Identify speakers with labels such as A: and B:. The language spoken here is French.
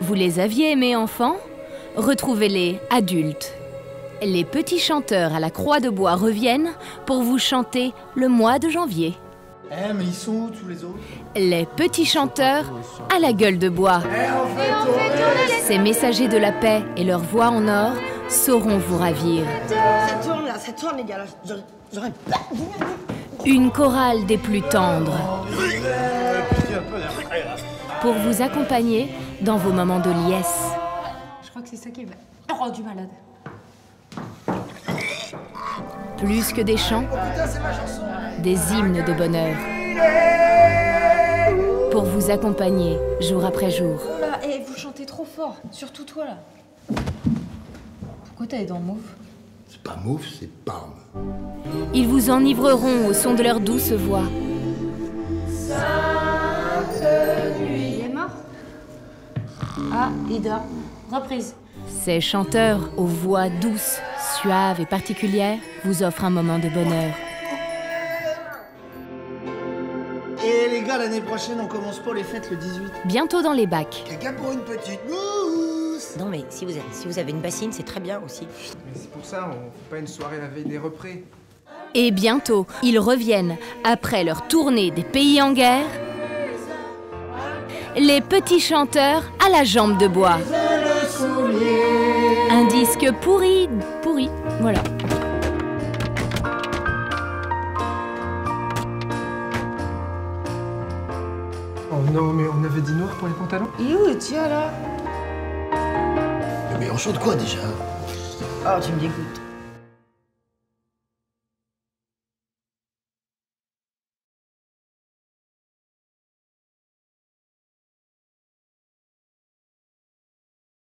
A: Vous les aviez aimés enfants? Retrouvez-les adultes. Les petits chanteurs à la croix de bois reviennent pour vous chanter le mois de janvier.
B: Eh, mais ils sont où tous les autres?
A: Les petits chanteurs à la gueule de bois. Ces messagers de la paix et leur voix en or sauront vous ravir.
C: Ça tourne les gars, là. J'aurais pas dit.
A: Une chorale des plus tendres. Pour vous accompagner dans vos moments de liesse.
D: Je crois que c'est ça qui m'a rendu malade.
A: Plus que des chants, des hymnes de bonheur. Pour vous accompagner jour après jour.
D: Oh là, et vous chantez trop fort, surtout toi là. Pourquoi t'as les dents mauves?
B: C'est pas mauve, c'est Parme.
A: Ils vous enivreront au son de leur douce voix.
D: Il est mort? Ah, il dort. Reprise.
A: Ces chanteurs aux voix douces, suaves et particulières vous offrent un moment de bonheur.
B: Et les gars, l'année prochaine, on commence pas les fêtes le 18.
A: Bientôt dans les bacs.
B: Quelqu'un pour une petite mousse?
C: Non, mais si vous avez une bassine, c'est très bien aussi.
E: Mais c'est pour ça, on fait pas une soirée la veille des représ.
A: Et bientôt, ils reviennent après leur tournée des pays en guerre. Les petits chanteurs à la jambe de bois. Un disque pourri, voilà.
E: Oh non, mais on avait dit noir pour les pantalons?
D: Il est où le tien là?
B: Mais on chante quoi déjà?
C: Oh, tu me dégoûtes.